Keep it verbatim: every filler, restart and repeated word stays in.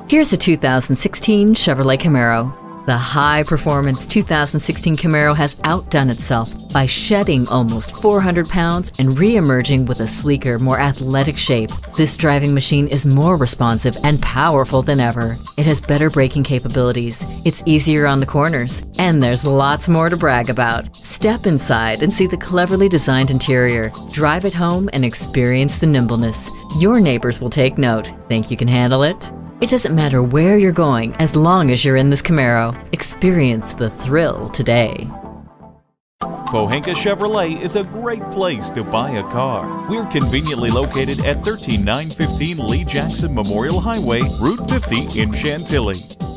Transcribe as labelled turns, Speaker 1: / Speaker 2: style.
Speaker 1: Here's a two thousand sixteen Chevrolet Camaro. The high-performance two thousand sixteen Camaro has outdone itself by shedding almost four hundred pounds and re-emerging with a sleeker, more athletic shape. This driving machine is more responsive and powerful than ever. It has better braking capabilities, it's easier on the corners, and there's lots more to brag about. Step inside and see the cleverly designed interior. Drive it home and experience the nimbleness. Your neighbors will take note. Think you can handle it? It doesn't matter where you're going as long as you're in this Camaro. Experience the thrill today.
Speaker 2: Pohanka Chevrolet is a great place to buy a car. We're conveniently located at one three nine one five Lee Jackson Memorial Highway, Route fifty in Chantilly.